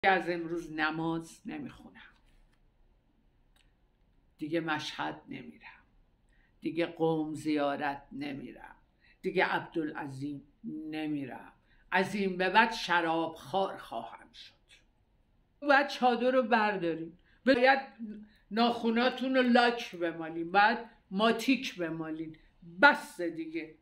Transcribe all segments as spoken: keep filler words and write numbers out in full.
از امروز نماز نمیخونم، دیگه مشهد نمیرم، دیگه قم زیارت نمیرم، دیگه عبدالعظیم نمیرم، از این به بعد شراب خوار خواهم شد. باید چادر رو برداریم، باید ناخوناتون رو لاک بمالین، باید ماتیک بمالین، بس دیگه.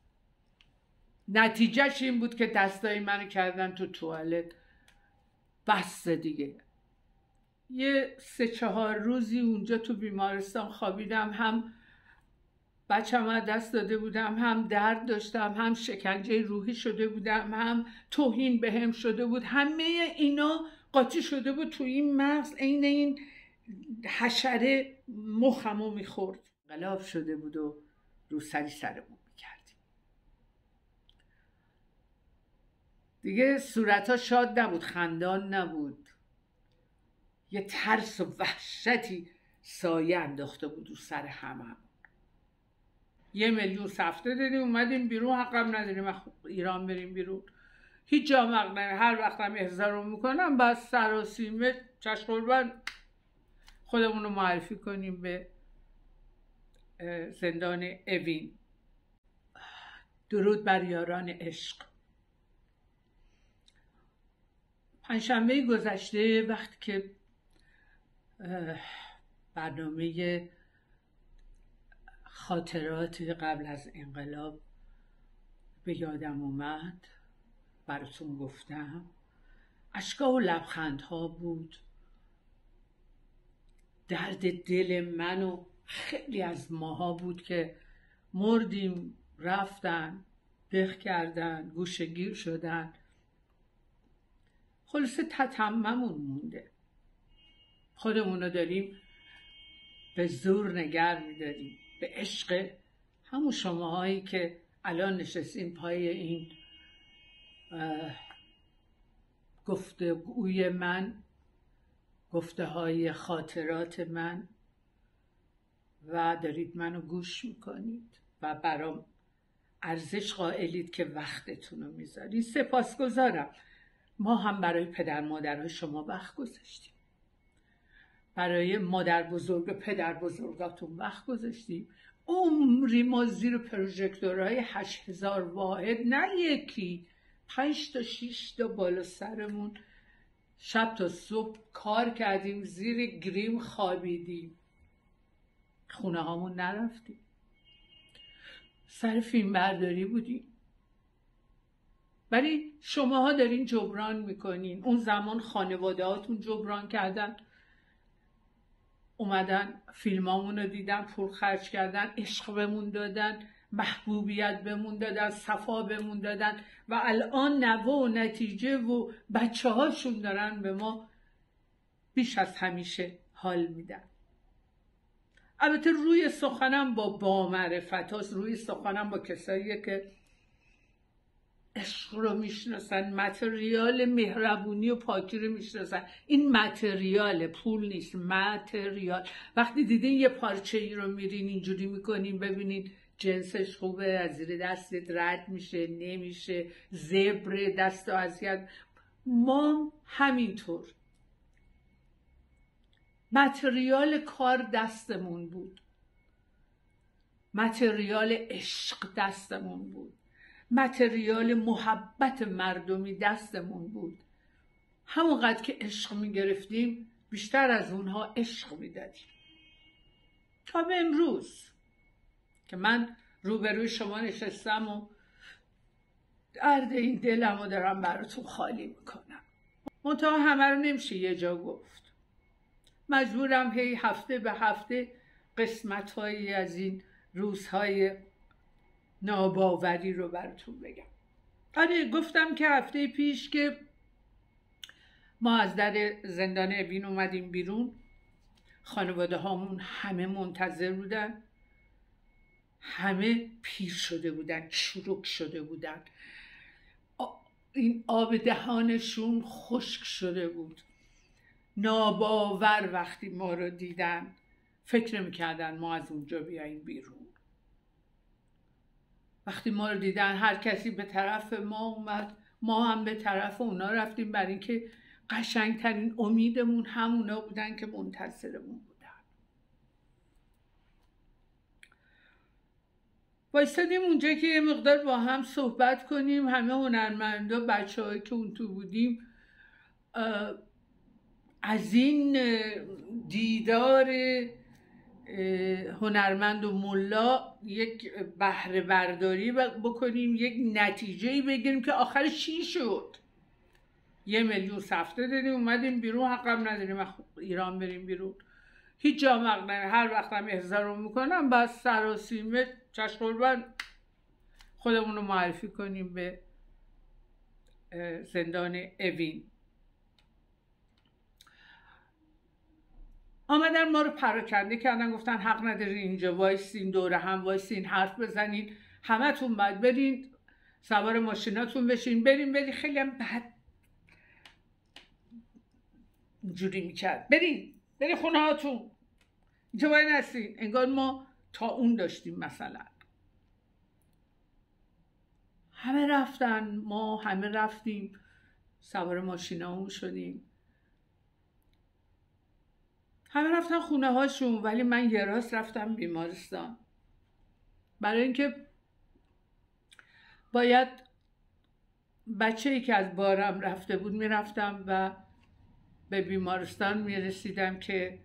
نتیجهش این بود که دستای منو کردن تو توالت. بس دیگه. یه سه چهار روزی اونجا تو بیمارستان خوابیدم، هم بچه‌م از دست داده بودم، هم درد داشتم، هم شکنجه روحی شده بودم، هم توهین بهم شده بود. همه اینا قاطی شده بود تو این مغز، عین این حشره مخمو میخورد. انقلاب شده بود و روسری سرمون میکردیم. دیگه صورتها شاد نبود، خندان نبود. یه ترس و وحشتی سایه انداخته بود رو سر همه. یه میلیون سفته دادیم اومدیم بیرون، حقم نداریم ایران بریم بیرون، هیچ جا مقنعه. هر وقتم احضار میکنم بس سراسیمه چشقربان خودمون رو معرفی کنیم به زندان اوین. درود بر یاران عشق. پنجشنبه گذشته وقتی که برنامه خاطرات قبل از انقلاب به یادم اومد، براتون گفتم، اشکا و لبخندها بود. درد دل من و خیلی از ماها بود که مردیم، رفتن، دق کردن، گوشه‌گیر شدن. خلاصه تتممون مونده. خودمونو داریم به زور نگر میداریم به عشق همون شماهایی که الان نشستین پای این گفتگوی من، گفته های خاطرات من، و دارید منو گوش میکنید و برام ارزش قائلید که وقتتون رو میذارید. سپاسگزارم. ما هم برای پدر مادرهای شما وقت گذاشتیم، برای مادر بزرگ پدر بزرگاتون وقت گذاشتیم. عمری ما زیر پروژکتورهای هشت هزار واحد، نه یکی، پنج تا شیش تا بالا سرمون شب تا صبح کار کردیم، زیر گریم خوابیدیم، خونه هامون نرفتیم، سر فیلم برداری بودیم. ولی شماها دارین جبران میکنین. اون زمان خانواده هاتون جبران کردن، اومدن فیلمامون رو دیدن، پول خرج کردن، عشق بمون دادن، محبوبیت بمون دادن، صفا بمون دادن، و الان نوه و نتیجه و بچه هاشون دارن به ما بیش از همیشه حال میدن. البته روی سخنم با بامعرفت هاست، روی سخنم با کساییه که عشق رو میشناسن، متریال مهربونی و پاکی رو میشناسن. این متریال، پول نیست، متریال. وقتی دیدین یه پارچه ای رو میرین اینجوری میکنین، ببینین جنسش خوبه، از زیر دستت رد میشه، نمیشه، زبر دست و اذیت. ما همینطور متریال کار دستمون بود، متریال عشق دستمون بود، متریال محبت مردمی دستمون بود. همونقدر که عشق میگرفتیم بیشتر از اونها عشق میدادیم. تا به امروز که من روبروی شما نشستم و درد این دلم رو دارم براتون خالی میکنم. منتها همه رو نمیشه یه جا گفت. مجبورم هی هفته به هفته قسمت‌هایی از این روزهای ناباوری رو براتون بگم. آره، گفتم که هفته پیش که ما از در زندان اوین اومدیم بیرون، خانواده هامون همه منتظر بودن، همه پیر شده بودن، چروک شده بودن، این آب دهانشون خشک شده بود. ناباور وقتی ما رو دیدن فکر نمی‌کردن ما از اونجا بیاییم بیرون. وقتی ما رو دیدن هر کسی به طرف ما اومد، ما هم به طرف اونا رفتیم، برای اینکه قشنگترین امیدمون همونا بودن که منتظرمون بودن. وایستادیم اونجا که یه مقدار با هم صحبت کنیم. همه هنرمندا، بچه هایی که اون تو بودیم، از این دیدار هنرمند و ملا یک بهره برداری بکنیم، یک نتیجه‌ای بگیریم که آخرش چی شد. یه میلیون سفته دادیم اومدیم بیرون، حقم نداریم ایران بریم بیرون، هیچ جا مقنعه. هر وقت هم احضارم میکنم بس سراسیمه چشم قربان خودمون رو معرفی کنیم به زندان اوین. آمدن ما رو پراکنده کردن، گفتن حق ندارین اینجا وایسین، دوره هم وایسین، حرف بزنین، همتون باید برین سوار ماشیناتون بشین بریم بریم. خیلی هم بد اینجوری میکرد، برین برین خونه هاتون، اینجا باید نستین. انگار ما تا اون داشتیم. مثلا همه رفتن، ما همه رفتیم سوار ماشینامون شدیم، همه رفتن خونه هاشون، ولی من یه راست رفتم بیمارستان، برای اینکه باید بچه‌ای که از بارم رفته بود میرفتم و به بیمارستان میرسیدم که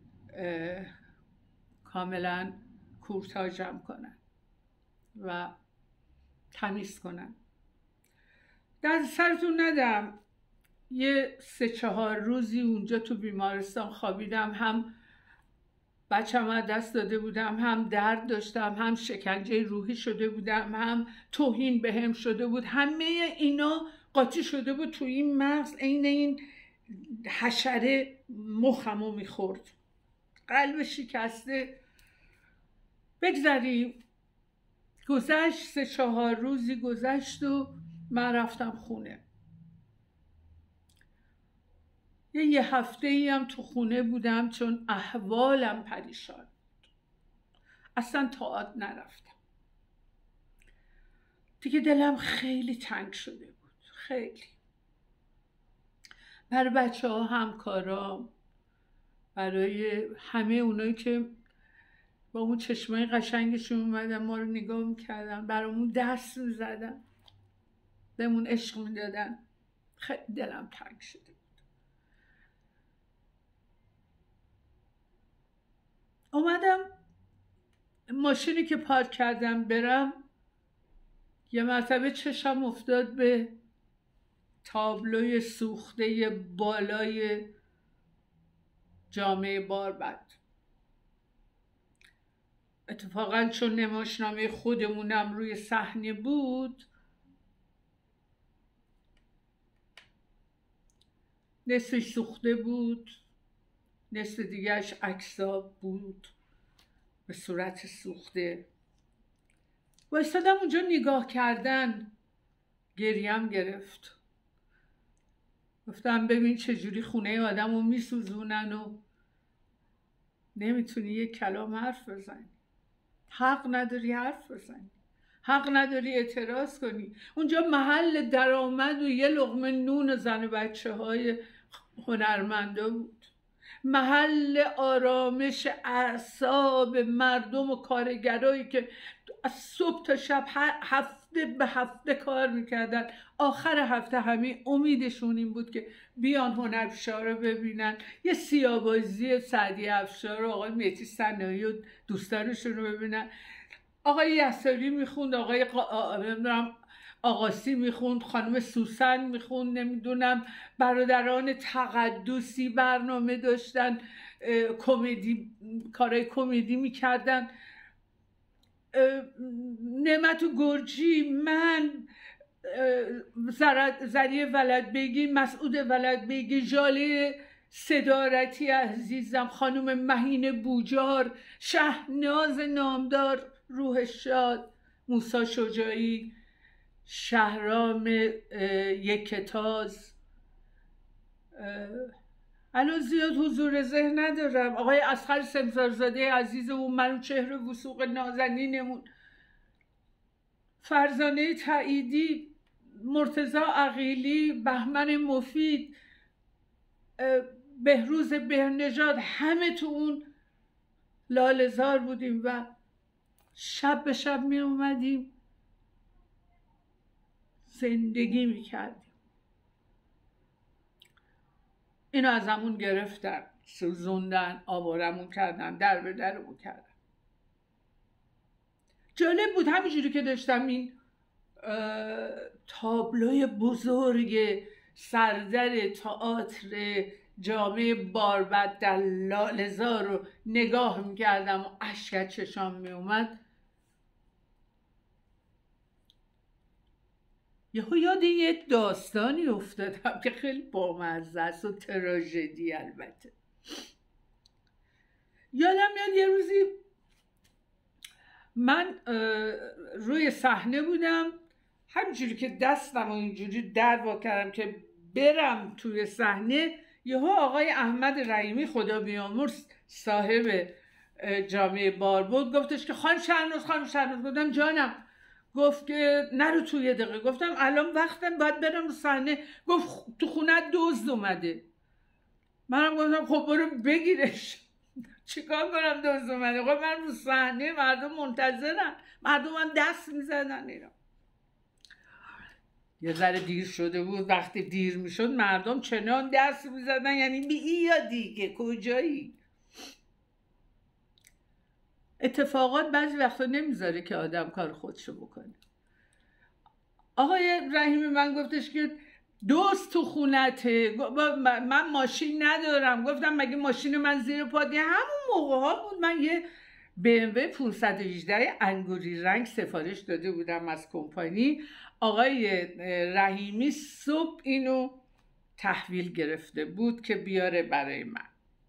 کاملا کورتاژم کنن و تمیز کنن. در سرتون ندم یه سه چهار روزی اونجا تو بیمارستان خوابیدم، هم بچه‌م از دست داده بودم، هم درد داشتم، هم شکنجه روحی شده بودم، هم توهین بهم شده بود. همه اینا قاطی شده بود تو این مغز، عین این حشره مخمو میخورد، قلب شکسته. بگذاریم گذشت، سه چهار روزی گذشت و من رفتم خونه. یه یه هفته ای هم تو خونه بودم چون احوالم پریشان بود، اصلا تئاتر نرفتم دیگه. دلم خیلی تنگ شده بود، خیلی، برای بچه ها، همکارام، برای همه اونایی که با اون چشمای قشنگشون اومدن ما رو نگاه میکردن، برامون دست میزدن، بهمون عشق میدادن. خیلی دلم تنگ شده بود. اومدم ماشینی که پارک کردم برم، یه مرتبه چشم افتاد به تابلوی سوخته بالای جامعه باربد. اتفاقا چون نمایشنامه خودمونم روی صحنه بود، نصفش سوخته بود، نصف دیگرش عکس‌ها بود به صورت سوخته. وایستادم اونجا نگاه کردن، گریم گرفت. گفتم ببین چجوری خونه آدم رو میسوزونن و نمیتونی یک کلام حرف بزنی، حق نداری حرف بزنی، حق نداری اعتراض کنی. اونجا محل درآمد و یه لقمه نون زن و بچه های هنرمندا بود، محل آرامش اعصاب مردم و کارگرایی که از صبح تا شب هفته به هفته کار میکردن. آخر هفته همه امیدشون این بود که بیان هنرپیشه‌ها رو ببینن، یه سیاه‌بازی سعدی افشار و آقای مهدی صناعی و دوستانشون رو ببینن. آقای یساری میخوند، آقای قا... نمیدونم آقاسی میخوند، خانم سوسن میخوند، نمیدونم برادران تقدسی برنامه داشتن، کمدی، کارهای کمدی میکردن، نعمت گرجی، من، زریه ولدبگی، مسعود ولدبگی، ژاله صدارتی عزیزم، خانم مهین بوجار، شهناز نامدار روحش شاد، موسی شجاعی، شهرام یکتاز، الان زیاد حضور ذهن ندارم، آقای اصغر سمسارزاده عزیز و منوچهر وثوق نازنینمون، فرزانه تاییدی، مرتضی عقیلی، بهمن مفید، بهروز بهنژاد، همه تو اون لاله‌زار بودیم و شب به شب می اومدیم زندگی می کردیم. اینو از همون گرفتن، سوزوندن، آوارمون کردن، در به درمون کردن. جالب بود همینجوری که داشتم این تابلوی بزرگ سردر تئاتر جامعه باربد در لاله‌زار رو نگاه میکردم و اشک از چشام میومد، یهو یاد یه داستانی افتادم که خیلی بامزه است و تراژدی. البته یادم میاد یه روزی من روی صحنه بودم، همینجوری که دستم و اینجوری در وا کردم که برم توی صحنه، یهو آقای احمد رحیمی خدا بیامرز صاحب جامعه باربد گفتش که خانم شهرناز خانم شهرناز. گفتم جانم. گفت که نرو توی یه دقیقه. گفتم الان وقتم، باید برم رو صحنه. گفت تو خونه دزد اومده. منم گفتم خب برو بگیرش. چیکار کنم دزد اومده؟ خب من رو صحنه، مردم منتظرن، مردم هم دست میزنن. اینا یه ذره دیر شده بود. وقتی دیر میشد مردم چنان دست میزدن، یعنی بی یا دیگه کجایی؟ اتفاقات بعضی وقتا نمیذاره که آدم کار خودشو بکنه. آقای رحیمی من گفتش که دوست تو خونته. من ماشین ندارم. گفتم مگه ماشین من زیر پات؟ همون موقع ها بود من یه بی ام و پانصد و هجده انگوری رنگ سفارش داده بودم از کمپانی. آقای رحیمی صبح اینو تحویل گرفته بود که بیاره برای من.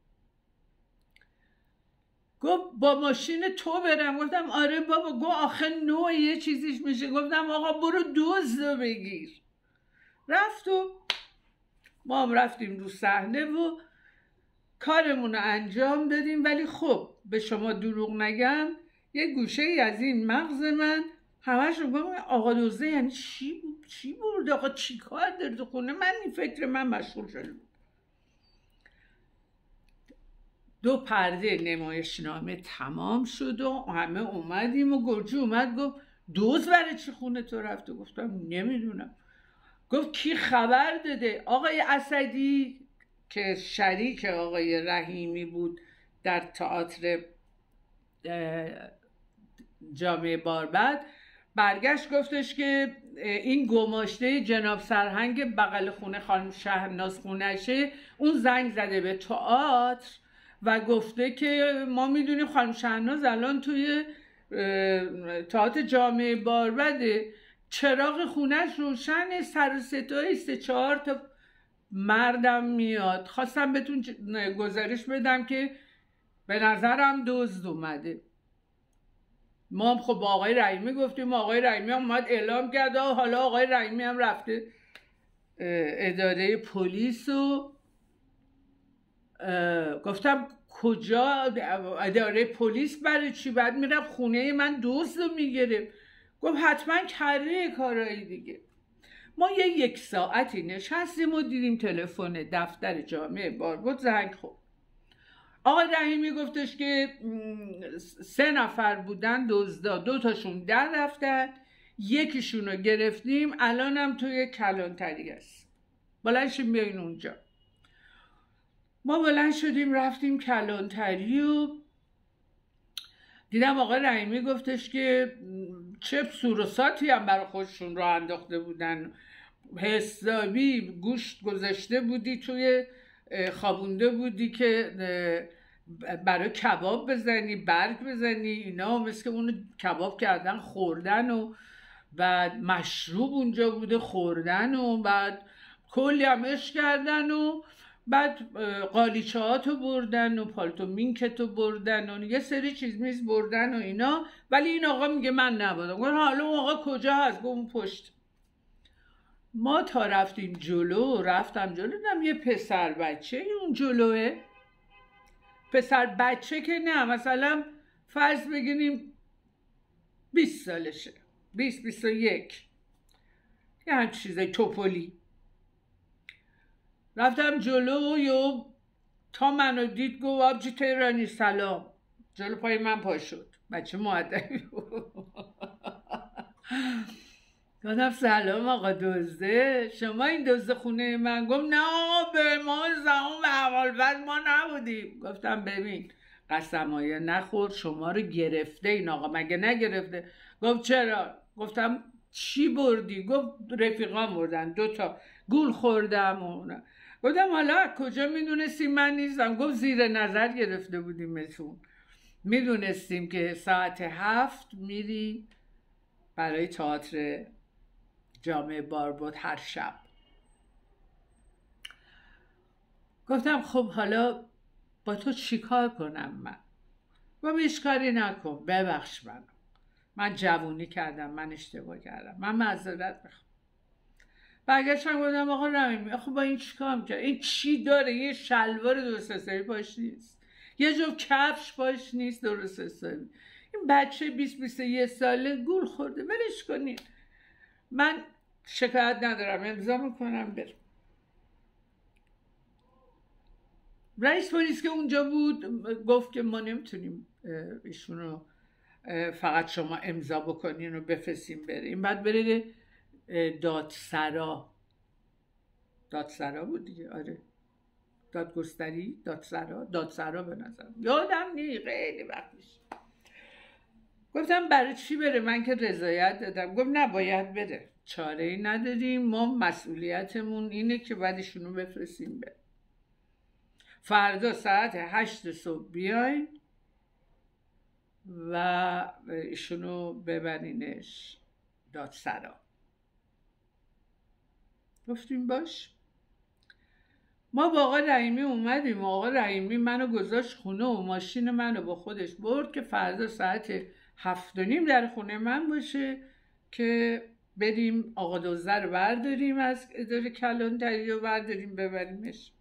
گفت با ماشین تو برم؟ گفتم آره بابا. گفت آخه نوع یه چیزیش میشه. گفتم آقا برو دزدو بگیر. رفت و ما هم رفتیم رو صحنه و کارمون رو انجام دادیم. ولی خب به شما دروغ نگم، یه گوشه ای از این مغز من همش رو گفتم آقا دزده یعنی چی بود؟ چی بود؟ آقا چی کار داری تو خونه من؟ این فکر من مشغول شده بود. دو پرده نمایشنامه تمام شد و همه اومدیم و گرجی اومد گفت دزد برای چی خونه تو رفته؟ گفتم نمیدونم. گفت کی خبر داده؟ آقای اسدی که شریک آقای رحیمی بود در تئاتر جامعه باربد برگشت گفتش که این گماشته جناب سرهنگ بغل خونه خانم شهرناز خونشه، اون زنگ زده به تئاتر و گفته که ما میدونیم خانم شهرناز الان توی تئاتر جامعه باربده، چراغ خونش روشنه، سر و صدای سه چهار تا مردم میاد. خواستم بهتون گزارش بدم که به نظرم دزد اومده. ما هم خب با آقای رحیمی گفتیم، آقای رحیمی هم اومد اعلام کرد و حالا آقای رحیمی هم رفته اداره پلیس و گفتم کجا اداره پلیس برای چی؟ بعد میرم خونه من دزد رو میگیرم. گفت حتما کره کارایی دیگه. ما یه یک ساعتی نشستیم و دیدیم تلفن دفتر جامعه باربد زنگ خورد. آقای رحیمی گفتش که سه نفر بودن دزدا، دو تاشون در رفتن، یکیشون رو گرفتیم، الانم توی کلانتری است. بلند شیم بیاین اونجا. ما بلند شدیم رفتیم کلانتری و دیدم آقای رحیمی گفتش که چه سوروساتی هم برای خودشون راه انداخته بودن، حسابی گوشت گذاشته بودی توی خوابونده بودی که برای کباب بزنی، برگ بزنی، اینا مثل که اونو کباب کردن خوردن و بعد مشروب اونجا بوده خوردن و بعد کلی هم عشق کردن و بعد قالیچه هاتو بردن و پالتو مینکتو بردن و یه سری چیز میز بردن و اینا. ولی این آقا میگه من نبودم. گفتم حالا اون آقا کجا هست؟ گفت اون پشت. ما تا رفتیم جلو، رفتم جلو دیدم یه پسر بچه اون جلوه. پسر بچه که نه، مثلا فرض بگیریم بیست سالشه، بیست بیست و یک، یه همچین چیزای توپلی. رفتم جلو و تا منو دید گفت آبجی تهرانی سلام. جلو پای من پا شد، بچه مؤدبی بود. گفتم سلام آقا دزده، شما این دزد خونه من؟ گفت نه آقا به ما زمان و اولوز ما نبودیم. گفتم ببین قسمایه نخور، شما رو گرفته این آقا، مگه نگرفته؟ گفت چرا؟ گفتم چی بردی؟ گفت رفیقان بردن دوتا، گول خوردم. اون گفتم حالا کجا میدونستی من نیستم؟ گفت زیر نظر گرفته بودیمتون، میدونستیم که ساعت هفت میری برای تئاتر جامعه باربود هر شب. گفتم خب حالا با تو چیکار کنم من؟ گفتم هیچ کاری نکن، ببخش منو، من جوونی کردم، من اشتباه کردم، من معذرت میخوام. برگشتم گفتم آقا رحیمی آخه با این چیکار میکنم؟ این چی داره؟ یه شلوار درست حسابی پاش نیست، یه جفت کفش پاش نیست درست حسابی، این بچه بیست بیست و یک ساله گول خورده، ولش کنین. من شکایت ندارم، امضا میکنم برم. رئیس پلیس که اونجا بود گفت که ما نمیتونیم ایشونو فقط شما امضا بکنین و بفرستین بریم، بعد برید دادسرا. دادسرا بود دیگه، آره دادگستری، دادسرا، دادسرا به نظر یادم نی، خیلی وقت میشه. گفتم برای چی بره؟ من که رضایت دادم. گفت نه باید بره، چاره ای نداریم، ما مسئولیتمون اینه که بعدشونو بفرستیم بره. فردا ساعت هشت صبح بیاین و ایشونو ببرینش دادسرا. گفتیم باش. ما با آقا رحیمی اومدیم و آقا رحیمی منو گذاشت خونه و ماشین منو با خودش برد که فردا ساعت هفت و نیم در خونه من باشه که بریم آقا دزده رو برداریم از اداره کلانتری و برداریم ببریمش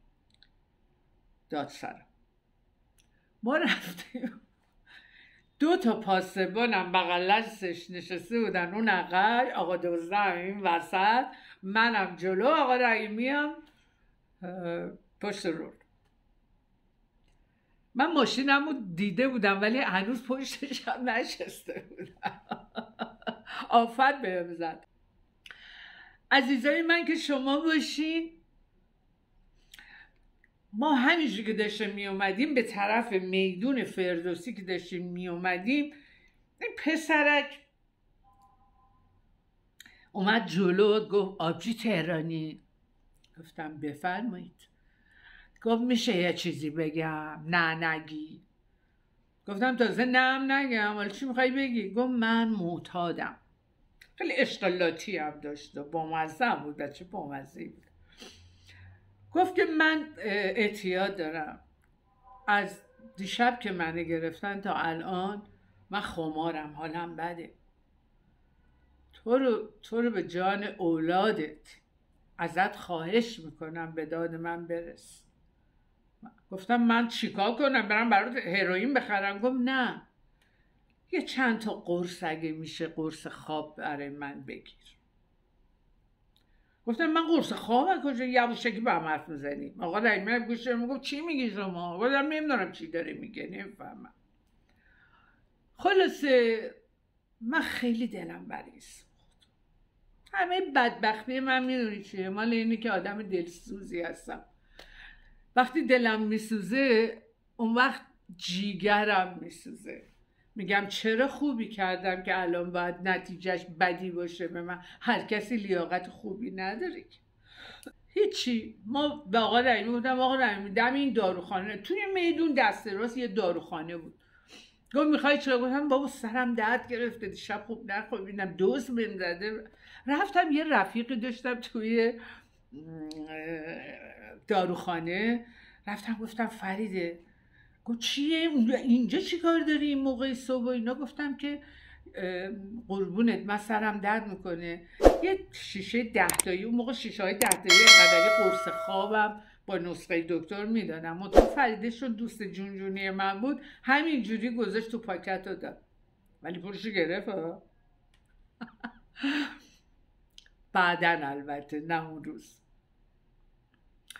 دادسرا. ما رفتیم، دو تا پاسبانم بغل دستش نشسته بودن اون عقب، آقا دزده هم این وسط، منم جلو، آقا رحیمی هم پشت رول. من ماشینم رو دیده بودم ولی هنوز پشتش هم نشسته بودم. آفت بهم زد. عزیزای من که شما باشین، ما همینجوری که داشتیم می اومدیم به طرف میدون فردوسی که داشتیم می اومدیم، این پسرک اومد جلو گفت آبجی تهرانی. گفتم بفرمایید. گفت میشه یه چیزی بگم؟ نه نگی. گفتم تازه نم نگم، ولی چی میخوای بگی؟ گفت من معتادم. خیلی اشغالاتی هم داشت و بامزه هم بود، بچه بامزه بود. گفت که من اعتیاد دارم، از دیشب که منو گرفتن تا الان من خمارم، حالم بده، تو رو, تو رو به جان اولادت ازت خواهش میکنم به داد من برس. گفتم من چیکار کنم؟ برم برات هروئین بخرم؟ گفت نه، یه چند تا قرص اگه میشه قرص خواب برای من بگیر. گفتم من قرص خواب کجا؟ یواشکی با هم حرف میزنیم. آقا رحیمی گوش میگفت چی میگی شما؟ گفتم نمیدونم چی داره میگه، نمیفهمم. خلاصه من خیلی دلم بریز بود. همه بدبختی من میدونی چیه؟ مال اینه که آدم دلسوزی هستم. وقتی دلم میسوزه اون وقت جیگرم میسوزه، میگم چرا خوبی کردم که الان باید نتیجهش بدی باشه به من. هر کسی لیاقت خوبی نداره که هیچی. ما به آقا رحیمی بودم، آقا رحیمی دم این داروخانه توی میدون دست راست یه داروخانه بود. گفت میخوای چرا؟ گفتم بابا سرم درد گرفته، دیشب خوب نخوابیدم، دوز بهم زده. رفتم یه رفیقی داشتم توی داروخانه، رفتم گفتم فریده. گفت چیه اینجا چی کار داری این موقع صبح و اینا؟ گفتم که قربونت من سرم درد میکنه، یه شیشه ده تایی، اون موقع شیشه های ده تایی اینقدری قرص خوابم با نسخه دکتر میدادم، منطقه فریده شد دوست جون جونی من بود، همینجوری گذاشت تو پاکت رو داد، ولی پولشو گرفت. بعدن البته، نه اون روز.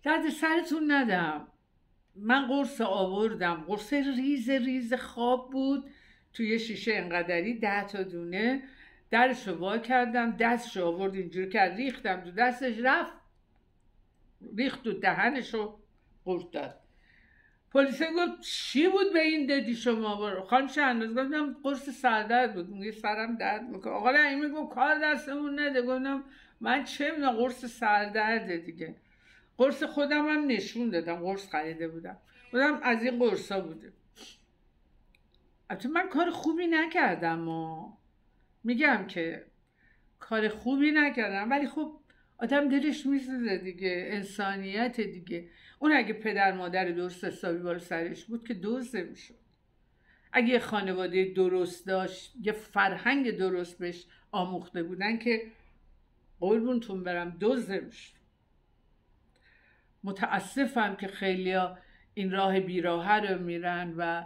درد سرتون ندم، من قرص آوردم، قرص ریز ریز خواب بود توی شیشه انقدری، ده تا دونه. درشو وا کردم، دستشو آورد اینجوری کرد، ریختم تو دستش، رفت ریخت تو دهنشو قورت داد. پلیس گفت چی بود به این دادی شما؟ خانم شهناز گفتم قرص سردرد بود. میگه سرم درد میکنه. آقا رحیمی گفت کار دستمون نده. گفتم من چه میدونم، قرص سردرده دیگه. قرص خودم هم نشون دادم، قرص خریده بودم، گفتم از این قرصا بوده. البته من کار خوبی نکردم و میگم که کار خوبی نکردم، ولی خب آدم دلش میسوزه دیگه، انسانیت دیگه. اون اگه پدر مادر درست حسابی بالا سرش بود که دزد میشد. اگه یه خانواده درست داشت، یه فرهنگ درست بهش آموخته بودن که قربونتون برم دزد میشد. متاسفم که خیلیا این راه بیراهه رو میرن و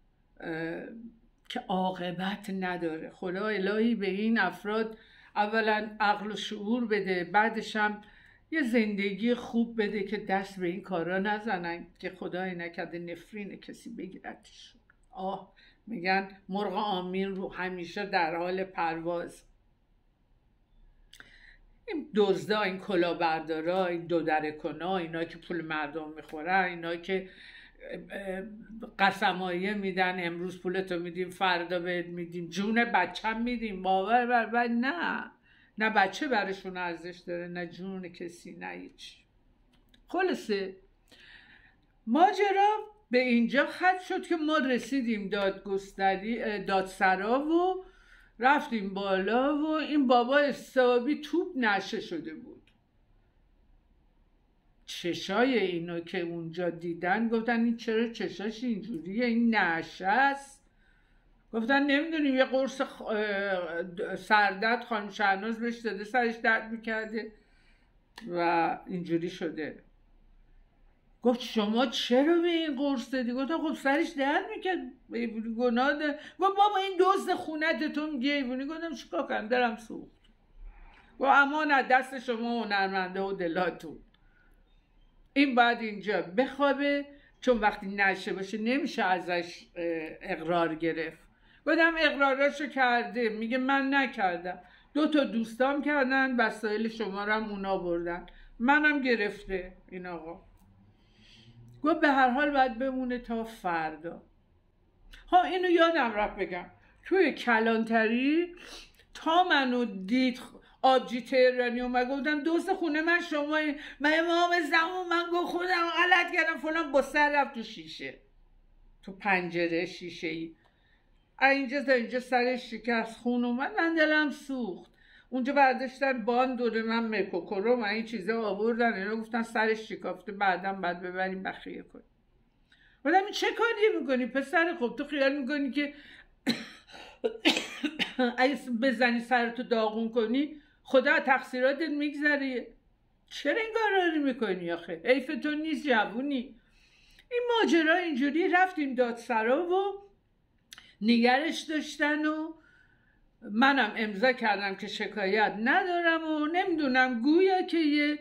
که عاقبت نداره. خدا الهی به این افراد اولا عقل و شعور بده، بعدش هم یه زندگی خوب بده که دست به این کارا نزنن که خدای نکرده نفرین کسی بگیرتشون. آه میگن مرغ آمین رو همیشه در حال پرواز. این دزدا، این کلاهبردارا، این دودرکنا، اینا که پول مردم میخورن، اینا که قسمایه میدن، امروز پولتو میدیم فردا بهت میدیم، جون بچم میدیم، باور بر بر نه نه بچه برشون ارزش داره، نه جون کسی، نه هیچ. خلاصه ماجرا به اینجا ختم شد که ما رسیدیم دادگستری دادسرا و رفتیم بالا و این بابا حسابی توپ نشه شده بود. چشای اینو که اونجا دیدن گفتن این چرا چشاش اینجوریه، این نشه است. گفتن نمیدونیم یه قرص سردرد خانم شهناز بهش داده، سرش درد میکرده و اینجوری شده. گفت شما چرا به این قرص دادی؟ گفتن خب سرش درد میکرد، ایوونی گناه داره. گفت بابا این دزد خونت تو میگه ایوونی. گفتم چیکار کنم، دلم سوخت. گفت امان از دست شما هنرمنده و دلاتون، این باید اینجا بخوابه، چون وقتی نشه باشه نمیشه ازش اقرار گرفت. گفتم اقراراشو کرده. میگه من نکردم، دو تا دوستام کردن، وسایل شما رو هم اونا بردن، منم گرفته این آقا. گفت به هر حال باید بمونه تا فردا. ها اینو یادم رفت بگم، توی کلانتری تا منو دید آبجی تهرانی اومد، گفتم دوست خونه من شمایی. من امام زمان من گفت خودم غلط کردم فلان، با سر رفت تو شیشه، تو پنجره شیشه ای. اینجا تا اینجا سرش شکست، خون اومد، من دلم سوخت. اونجا برداشتن بان دوره من مکوکورو من این چیزا آوردن، اینا گفتن سرش شکافته، بعدم بعد ببریم بخیه کنیم. گفتم این چه کاری میکنی پسر؟ خب تو خیال میکنی که اگه بزنی سرتو داغون کنی خدا تقصیراتت میگذره؟ چرا این کارا رو میکنی آخه؟ حیف تو نیست جوونی؟ این ماجرا اینجوری. رفتیم دادسرا و نگرش داشتن و منم امضا کردم که شکایت ندارم و نمیدونم گویا که یه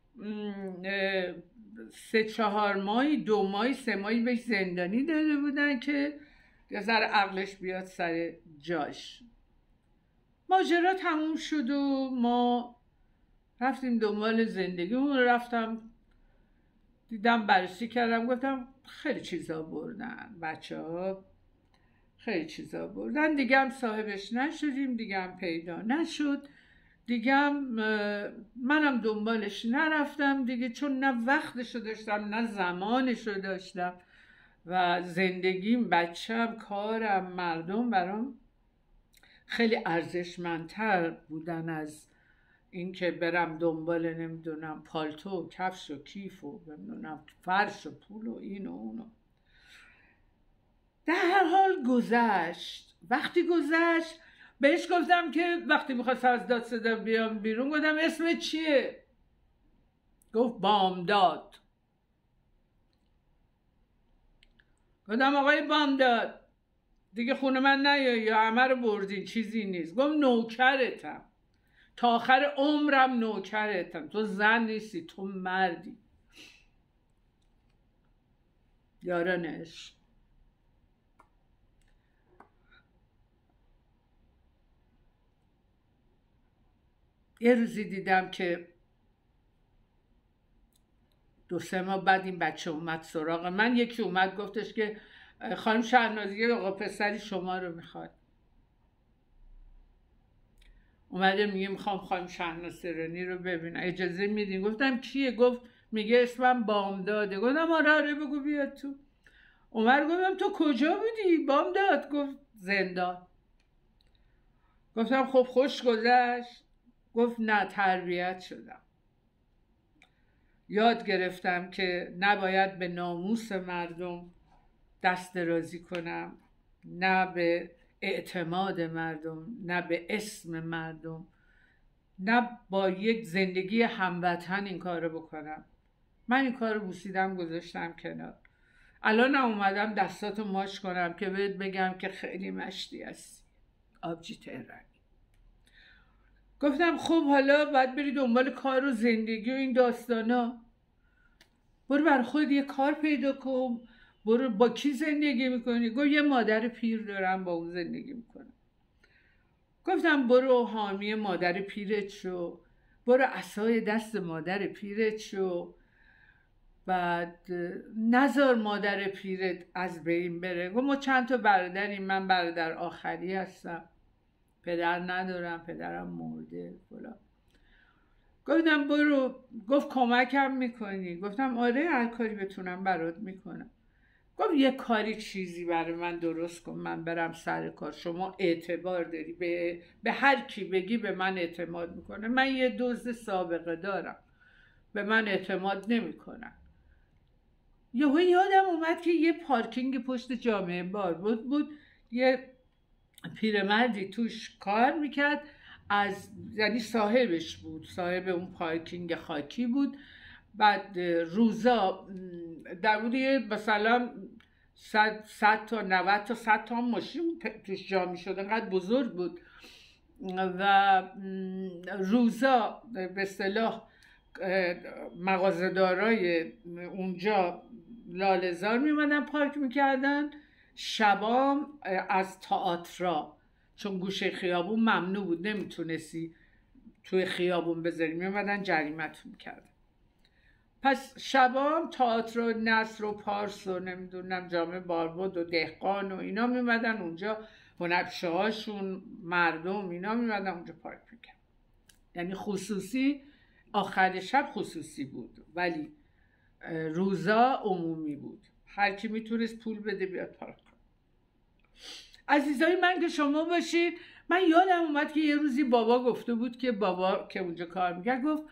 سه چهار ماهی دو ماهی سه ماهی بهش زندانی داده بودن که یه ذره عقلش بیاد سر جاش. ماجرا تموم شد و ما رفتیم دنبال زندگیمون. رفتم دیدم بررسی کردم، گفتم خیلی چیزا بردن بچه ها، خیلی چیزا بردن، دیگه هم صاحبش نشدیم، دیگه هم پیدا نشد، دیگه هم منم دنبالش نرفتم دیگه، چون نه وقتشو داشتم نه زمانشو داشتم و زندگیم، بچم، کارم، مردم برام خیلی ارزشمندتر بودن از این که برم دنبال نمیدونم پالتو و کفش و کیف و نمیدونم فرش و پول و این و اونو. در هر حال گذشت. وقتی گذشت بهش گفتم که وقتی میخواست از دادستان بیام بیرون، گفتم اسم چیه؟ گفت بامداد. گفتم آقای بامداد دیگه خونه من نیایی یا همه رو بردین چیزی نیست. گفت نوکرتم، تا آخر عمرم نوکرتم، تو زن نیستی تو مردی. یاران عشق. یه روزی دیدم که دو سه ماه بعد این بچه اومد سراغ من. یکی اومد گفتش که خانم شهنازی آقا پسری شما رو میخواد. اومده میگه میخوام خانم شهناز تهرانی رو ببینم، اجازه میدین؟ گفتم کیه؟ گفت میگه اسمم بامداده. گفتم آره آره بگو بیاد تو. اومد گفتم تو کجا بودی بامداد؟ گفت زندان. گفتم خب خوش گذشت؟ گفت نه تربیت شدم، یاد گرفتم که نباید به ناموس مردم دست درازی کنم، نه به اعتماد مردم، نه به اسم مردم، نه با یک زندگی هموطن این کار رو بکنم. من این کار رو بوسیدم گذاشتم کنار. الان اومدم دستاتو ماچ کنم که بهت بگم که خیلی مشتی هستی آبجی تهرانی. گفتم خب حالا باید بری دنبال کار و زندگی و این داستانا. برو بر خود یه کار پیدا کن. برو با کی زندگی میکنی؟ گفت یه مادر پیر دارم با اون زندگی میکنم. گفتم برو حامی مادر پیرت شو، برو عصای دست مادر پیرت شو، بعد نذار مادر پیرت از بین بره. گفت ما چند تا برادریم، من برادر آخری هستم، پدر ندارم، پدرم مرده فلان. گفتم برو. گفت کمکم میکنی؟ گفتم آره هر کاری بتونم برات میکنم. گفت یه کاری چیزی برای من درست کن من برم سر کار. شما اعتبار داری، به, به هر کی بگی به من اعتماد میکنه. من یه دزد سابقه دارم، به من اعتماد نمیکنن. یهو یادم اومد که یه پارکینگ پشت جامعه بار بود بود یه پیرمردی توش کار میکرد، از یعنی صاحبش بود، صاحب اون پارکینگ خاکی بود. بعد روزا در بود مثلا صد, صد تا نود تا صد تا ماشین توش جا میشد، انقدر بزرگ بود. و روزا به اصطلاح مغازه‌دارای اونجا لاله‌زار میمدن پارک میکردن. شبام از تئاترا، چون گوشه خیابون ممنوع بود نمیتونستی توی خیابون بذاری، میمدن جریمت میکردن. پس شبام تئاتر و نصر و پارس و نمیدونم جامعه باربد و دهقان و اینا میمدن اونجا، هنرپیشه هاشون مردم اینا میمدن اونجا پارک میکردن. یعنی خصوصی، آخر شب خصوصی بود ولی روزا عمومی بود، هر کی میتونست پول بده بیاد پارک کنه. عزیزای من که شما باشید، من یادم اومد که یه روزی بابا گفته بود که بابا که اونجا کار میکرد گفت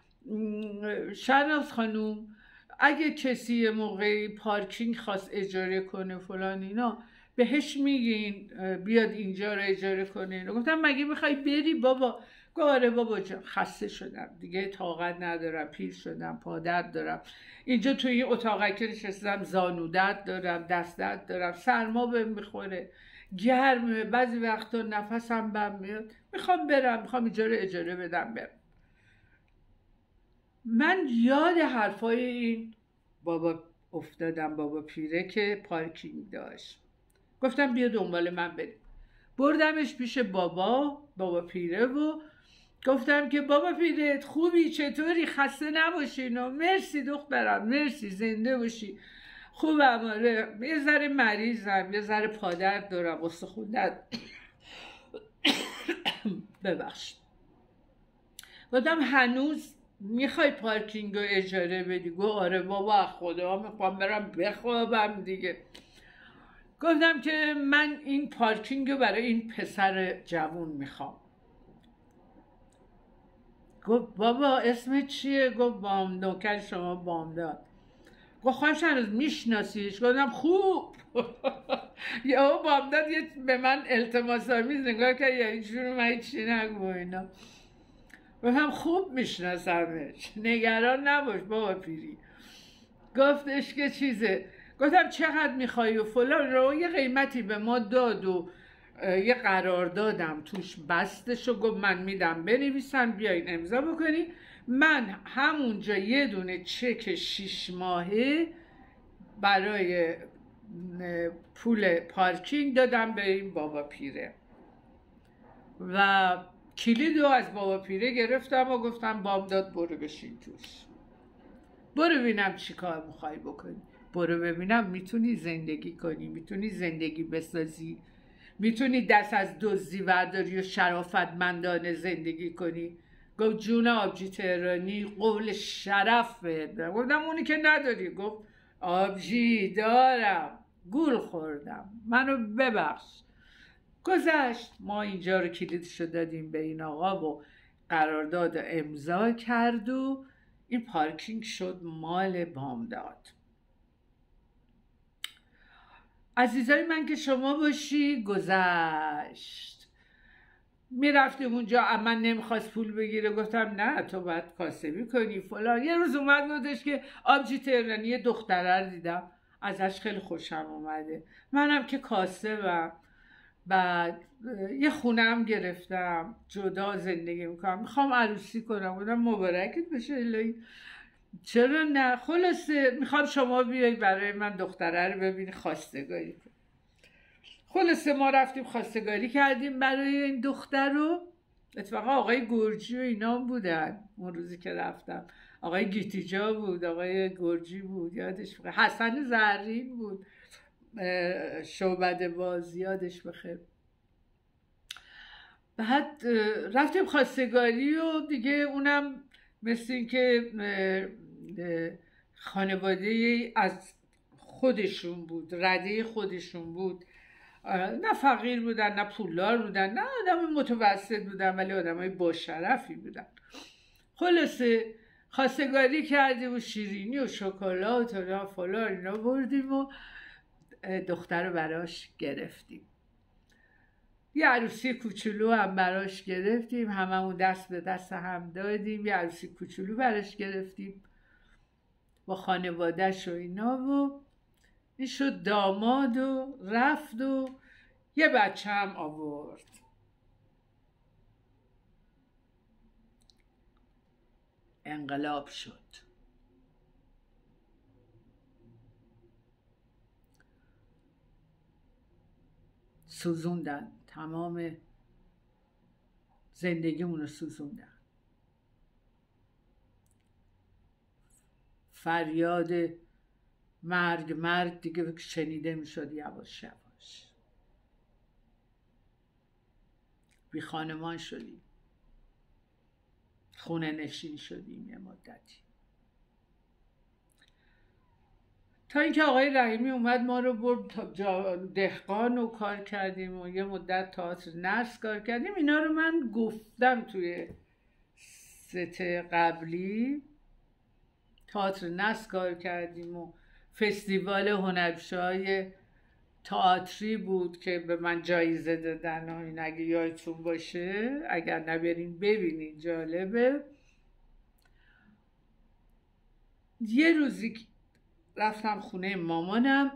شهناز خانوم اگه کسی موقعی پارکینگ خواست اجاره کنه فلان اینا بهش میگین بیاد اینجا رو اجاره کنه. گفتم مگه میخوای بری بابا؟ گفت آره بابا جان خسته شدم دیگه، طاقت ندارم، پیر شدم، پا درد دارم، اینجا توی این اتاقک نشستم زانو درد دارم، دست درد دارم، سرما بهم میخوره، گرمه، بعضی وقتا نفسم بم میاد، میخوام برم، میخوام اینجا رو اجاره بدم برم. من یاد حرفای این بابا افتادم، بابا پیره که پارکینگ داشت. گفتم بیا دنبال من بریم. بردمش پیش بابا بابا پیره و گفتم که بابا پیره خوبی؟ چطوری؟ خسته نباشی؟ نه مرسی دخترم، مرسی، زنده باشی. خوبم آره، یه ذره مریضم، یه ذره پادرد دارم، استخون درد ببخش. گفتم هنوز میخوای پارکینگ رو اجاره بدی؟ گفت آره بابا خدا میخوام برم بخوابم دیگه. گفتم که من این پارکینگ رو برای این پسر جوون میخوام. گفت بابا اسم چیه؟ گفت بام نوکر شما بامداد. گفت خواهم شهناز میشناسیش؟ گفتم خوب. یا بامداد یه به من التماس آمیز نگاه کرد، یعنی چون من چی نگو اینا. گفتم خوب میشناسمش، نگران نباش بابا پیری. گفتش که چیزه. گفتم چقدر میخوایی و فلان رو، یه قیمتی به ما داد و یه قرار دادم توش بستش و گفت من میدم بنویسن بیاین امضا بکنی. من همونجا یه دونه چک شیش ماهه برای پول پارکینگ دادم به این بابا پیره و کلید رو از بابا پیره گرفتم و گفتم بامداد برو بشین توش، برو ببینم چی کار میخوای بکنی، برو ببینم میتونی زندگی کنی، میتونی زندگی بسازی، میتونی دست از دزدی ورداری و شرافتمندانه زندگی کنی. گفت جون آبجی تهرانی قول شرف بهت بدم. گفتم اونی که نداری. گفت آبجی دارم، گول خوردم، منو ببخش. گذشت. ما اینجا رو کلیدشو دادیم به این آقا و قرارداد امضا کرد و این پارکینگ شد مال بامداد. عزیزای من که شما باشی گذشت. میرفتیم اونجا، اما نمیخواست پول بگیره. گفتم نه تو باید کاسبی کنی فلان. یه روز اومد گفتش که آبجی تهرانی یه دختره رو دیدم ازش خیلی خوشم اومده، منم که کاسبم، بعد یه خونه هم گرفتم جدا زندگی میکنم، میخوام عروسی کنم. گفتم مبارکت بشه الهی، چرا نه، خلاصه میخوام شما بیایی برای من دختره رو ببینی خواستگاری کنی. خلاصه ما رفتیم خواستگاری کردیم برای این دختر رو. اتفاقا آقای گرجی و اینا بودن اون روزی که رفتم، آقای گیتیجا بود، آقای گرجی بود، یادش بخیر، حسن زرین بود شعبده باز، یادش بخیر. بعد رفتیم خواستگاری و دیگه اونم مثل این که خانواده از خودشون بود، رده خودشون بود، نه فقیر بودن نه پولدار بودن نه آدم متوسط بودن، ولی آدم های با شرفی بودن. خلاصه خواستگاری کردیم و شیرینی و شکلات و فلان اینا بردیم و دختر رو براش گرفتیم. یه عروسی کوچولو هم براش گرفتیم، هممون دست به دست هم دادیم، یه عروسی کوچولو براش گرفتیم با خانواده‌اش و اینا و این شد داماد و رفت و یه بچه هم آورد. انقلاب شد. سوزوندن تمام زندگیمون رو، سوزوندن. فریاد مرگ مرگ دیگه شنیده می شد یواش یواش. بی خانمان شدیم، خونه نشین شدیم یه مدتی، تا اینکه آقای رحیمی اومد ما رو برد دهقان و کار کردیم و یه مدت تئاتر نرس کار کردیم. اینا رو من گفتم توی ست قبلی. تئاتر نرس کار کردیم و فستیوال هنرپیشه‌های تئاتری بود که به من جایزه دادن و این، اگه یادتون باشه، اگر نبرین ببینین جالبه. یه روزی رفتم خونه مامانم،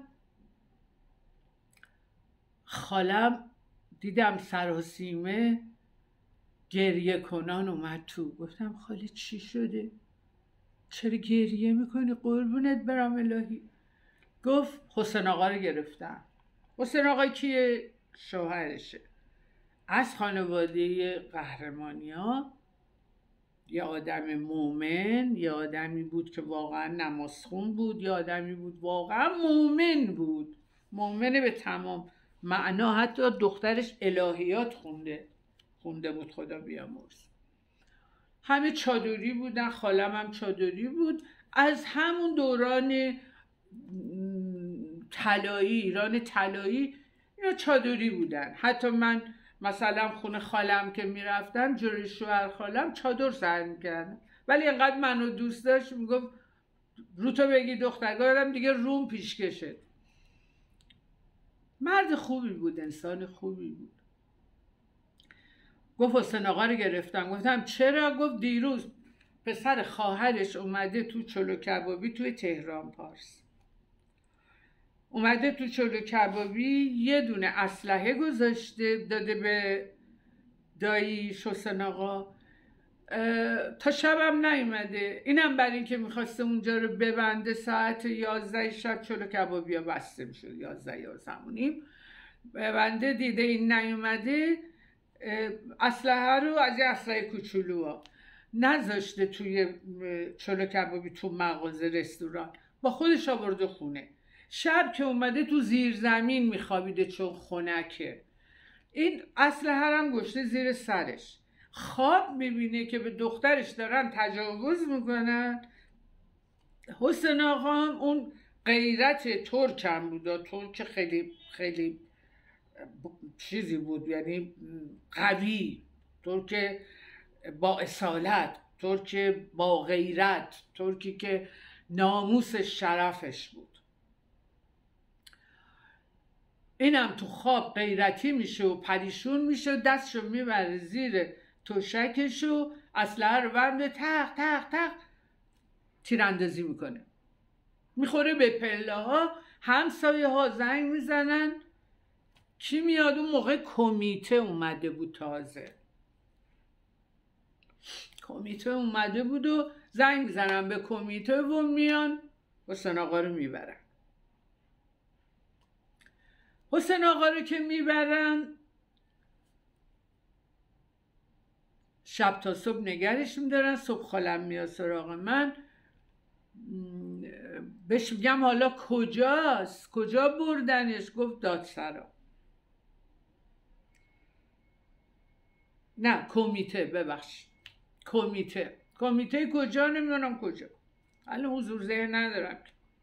خالم دیدم سراسیمه گریه کنان اومد تو. گفتم خاله چی شده؟ چرا گریه میکنی؟ قربونت برم الهی. گفت حسین آقا رو گرفتم. حسین آقا کیه؟ شوهرشه، از خانواده قهرمانی ها، یه آدم مومن، یه آدمی بود که واقعا نمازخون بود، یه آدمی بود واقعا مومن بود، مومنه به تمام معنا. حتی دخترش الهیات خونده خونده بود، خدا بیامرز. همه چادری بودن، خالم هم چادری بود، از همون دوران طلایی، ایران طلایی، اینا چادری بودن. حتی من مثلا خونه خالم که میرفتم جلوی شوهر خالم چادر سر میکردم، ولی انقدر منو دوست داشت میگفت رو تو بگی دخترگارم دیگه روم پیش کشد. مرد خوبی بود، انسان خوبی بود. گفت حسین آقا رو گرفتم. گفتم چرا؟ گفت دیروز پسر خواهرش اومده تو چلو کبابی توی تهران پارس، اومده تو چلو کبابی یه دونه اسلحه گذاشته داده به دایی حسین آقا، تا شبم نیومده. اینم برای اینکه میخواسته اونجا رو ببنده، ساعت یازده شب چلو کبابیا بسته میشد، یازده یازده و نیم ببنده. دیده این نیومده، اسلحه رو از یه اسلحه کوچولو نذاشته توی چلو کبابی تو مغازه رستوران، با خودش آورده خونه. شب که اومده تو زیر زمین میخوابیده چون خنکه. این اسلحه هم گشته زیر سرش. خواب میبینه که به دخترش دارن تجاوز میکنن. حسین آقا هم اون غیرت ترک هم بود، ترک خیلی خیلی چیزی بود، یعنی قوی، ترک با اصالت، ترک با غیرت، ترکی که ناموس شرفش بود. اینم تو خواب غیرتی میشه و پریشون میشه، دستشو میبره زیر تشکشو، اسلحه رو برمی‌داره، تق تق تق تیراندازی میکنه، میخوره به پله ها. همسایه ها زنگ میزنن. کی میاد؟ اون موقع کمیته اومده بود، تازه کمیته اومده بود و زنگ میزنن به کمیته و میان حسین آقا رو میبرن. حسین آقا رو که میبرن، شب تا صبح نگرش میدارن. صبح خالم میاد سراغ من، بهش میگم حالا کجاست؟ کجا بردنش؟ گفت دادسرا. نه کمیته، ببخش کمیته. کمیته کجا؟ نمیدونم کجا، الان حضور ذهن ندارم.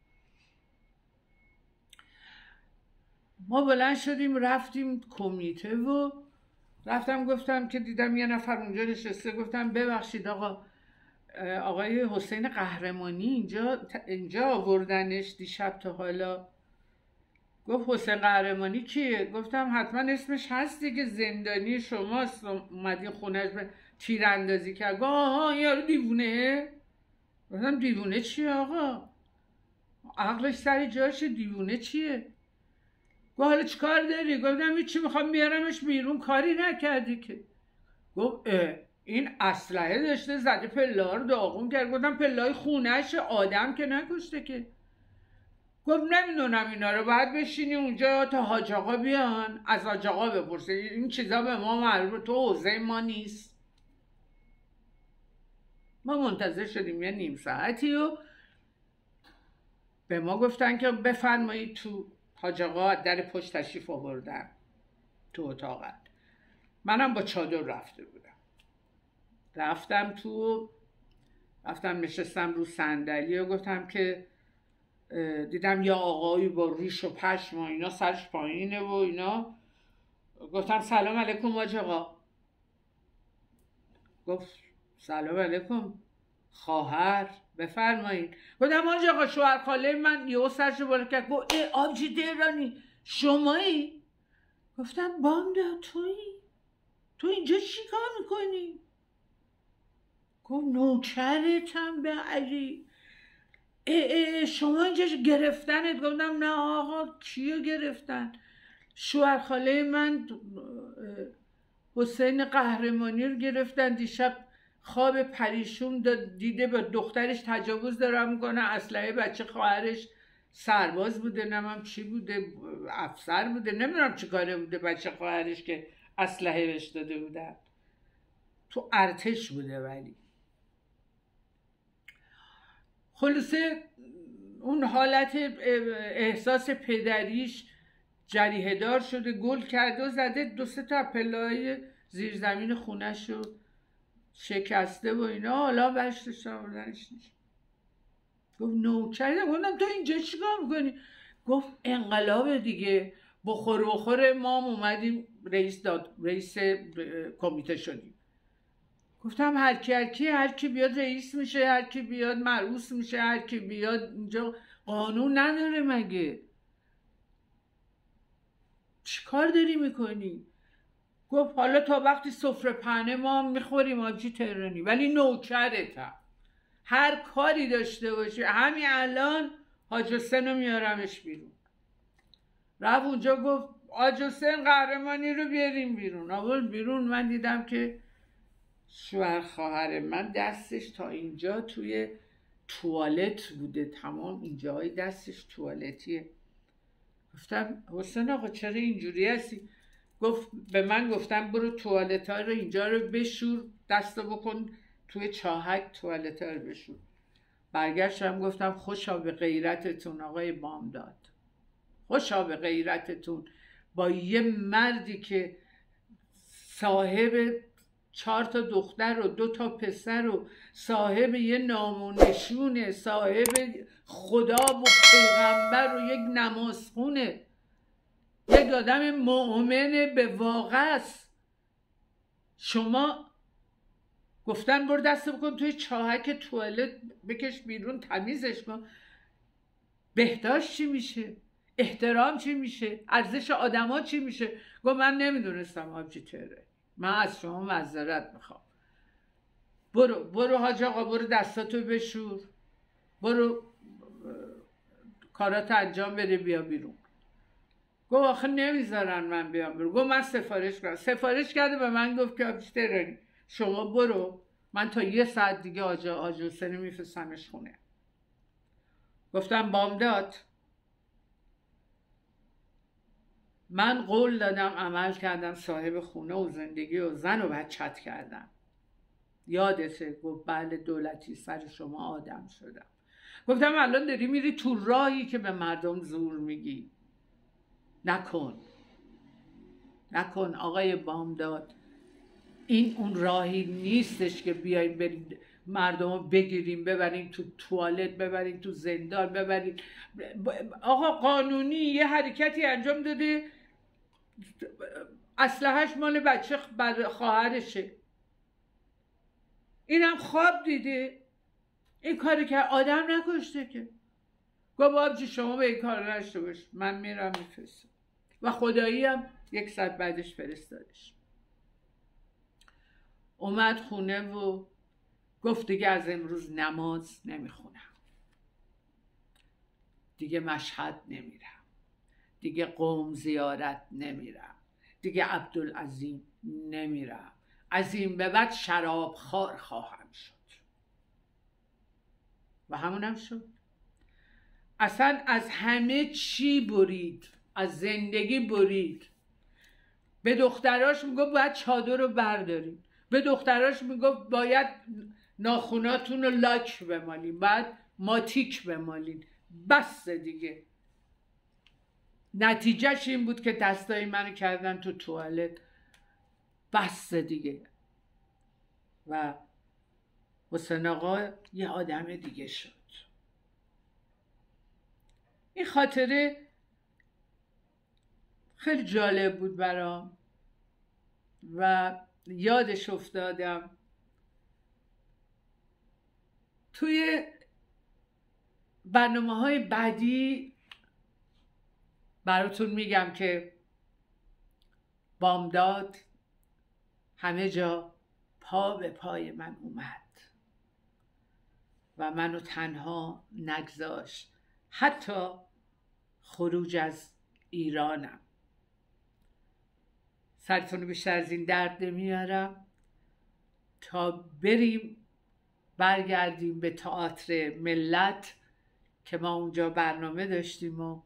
ما بلند شدیم رفتیم کمیته و رفتم گفتم که دیدم یه نفر اونجا نشسته، گفتم ببخشید آقا، آقای حسین قهرمانی اینجا اینجا آوردنش دیشب تا حالا؟ گفت حسین قهرمانی کیه؟ گفتم حتما اسمش هست دیگه، زندانی شماست، اومدی خونش به تیراندازی کرد. گفت آها یارو دیوونه. گفتم دیوونه چیه آقا؟ عقلش سر جاشه، دیوونه چیه؟ گفت حالا چیکار داری؟ گفتم هیچی، میخوام بیارمش بیرون. کاری نکردی که. گفت این اسلحه داشته، زده پله رو داغون کرد. گفتم پله خونه‌ش، آدم که نکشته که. گفت نمیدونم اینا رو، باید بشینی اونجا تا حاج آقا بیان، از حاج آقا بپرسه، این چیزا به ما مربوطه، تو حوزه ما نیست. ما منتظر شدیم یه نیم ساعتی و به ما گفتن که بفرمایید تو. حاج آقا در پشت تشریف آوردن تو اتاقت. منم با چادر رفته بودم. رفتم تو، رفتم نشستم رو صندلی و گفتم که دیدم یا آقایی با ریش و پشم و اینا، سرش پایینه و اینا. گفتم سلام علیکم حاج آقا. گفت سلام علیکم خواهر، بفرمایید. گفتم حاج آقا شوهر خاله من یهو سرشو بالا کرد، گفت ای آبجی تهرانی شمایی؟ گفتم بامداد تویی؟ تو اینجا چی کار میکنی؟ گفت نوکرتم به علی. ای ای شما اینجا گرفتنت؟ گفتم نه آقا، کیو گرفتن؟ شوهر خاله من حسین قهرمانی رو گرفتن، دیشب خواب پریشون دیده با دخترش تجاوز داره میکنه، اسلحه بچه خواهرش سرباز بوده، نمیم چی بوده، افسر بوده، نمیدونم چی کاره بوده بچه خواهرش که اسلحه بهش داده بودن، تو ارتش بوده. ولی خلاصه اون حالت احساس پدریش جریحه دار شده، گل کرده و زده دو سه تا پله‌های زیر زمین خونش رو شکسته و اینا. حالا برش داشتن آوردنش نیست. گفت نوکره. گفتم تو اینجا چیکار میکنی؟ گفت انقلاب دیگه، بخور بخور ما اومدیم رئیس داد رئیس کمیته شدیم. گفتم هر کی هر کی هر کی بیاد رئیس میشه، هر کی بیاد مرئوس میشه، هر کی بیاد اینجا قانون نداره مگه؟ چیکار داری میکنی؟ گفت حالا تا وقتی سفره پهنه ما میخوریم آبجی تهرانی، ولی نوکرتم، هر کاری داشته باشی همین الان حاج حسین رو میارمش بیرون. رفت اونجا گفت حاج حسین قهرمانی رو بیاریم بیرون. آورد بیرون. من دیدم که شوهر خواهر من دستش تا اینجا توی توالت بوده، تمام اینجاهای دستش توالتیه. گفتم حسین آقا چرا اینجوری هستی؟ گفت به من گفتم برو توالت ها رو اینجا رو بشور، دستو بکن توی چاهک توالت ها رو بشور. برگشتم گفتم خوشا به غیرتتون آقای بامداد، خوشا به غیرتتون، با یه مردی که صاحب چهار تا دختر و دو تا پسر و صاحب یه نام و نشونه، صاحب خدا و پیغمبر و یک نمازخونه، یک آدم مؤمن به واقع است. شما گفتن برو دست بکن توی چاهک توالت بکش بیرون تمیزش کن، بهداشت چی میشه؟ احترام چی میشه؟ ارزش آدما چی میشه؟ گفت من نمیدونستم آبجی تره، من از شما معذرت میخوام. برو برو حاج آقا، برو دستاتو بشور، برو کارات انجام بده، بیا بیرون. گفت آخه نمیذارن من بیام بیرون. گفت من سفارش کردم. سفارش کرده به من گفت که آبجی تره شما برو، من تا یه ساعت دیگه آجا آجا حسینی میفرستمش خونه. گفتم بامداد من قول دادم عمل کردم، صاحب خونه و زندگی و زن و بچت کردم، یادته؟ گفت بله دولتی سر شما آدم شدم. گفتم الان داری میری تو راهی که به مردم زور میگی، نکن نکن آقای بامداد، این اون راهی نیستش که بیایم بریم مردم رو بگیریم ببریم تو توالت، ببریم تو زندان، ببریم. آقا قانونی یه حرکتی انجام داده، اسلحه‌اش مال بچه خواهرشه، اینم خواب دیده این کاری که آدم نکشته که. گفت آبجی شما به این کار نشته باش، من میرم میفرستم. و خدایی هم یک ساعت بعدش فرستادش. اومد خونه و گفت دیگه از امروز نماز نمیخونم، دیگه مشهد نمیرم، دیگه قوم زیارت نمیرم، دیگه عبدالعظیم نمیرم، از این به بعد شراب خوار خواهم شد. و همونم شد. اصلا از همه چی برید، از زندگی برید. به دختراش میگفت باید چادر رو بردارید، به دختراش میگفت باید ناخوناتون رو لاک بمالین، باید ماتیک بمالین. بس دیگه. نتیجهش این بود که دستای منو کردن تو توالت. بس دیگه. و حسین آقا یه آدم دیگه شد. این خاطره خیلی جالب بود برام و یادش افتادم. توی برنامه های بعدی براتون میگم که بامداد همه جا پا به پای من اومد و منو تنها نگذاشت، حتی خروج از ایرانم. سرتون بیشتر از این درد نمیارم تا بریم برگردیم به تئاتر ملت که ما اونجا برنامه داشتیم و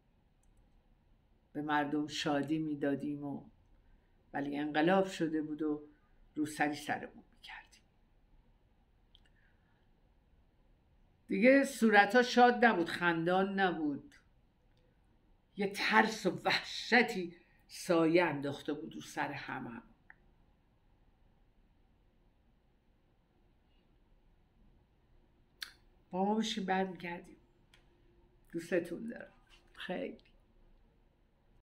به مردم شادی میدادیم و ولی انقلاب شده بود و روسری سرمون میکردیم. دیگه صورتها شاد نبود، خندان نبود، یه ترس و وحشتی سایه انداخته بود رو سر همه. با ما بشیم برمیگردیم. دوستتون دارم خیلی.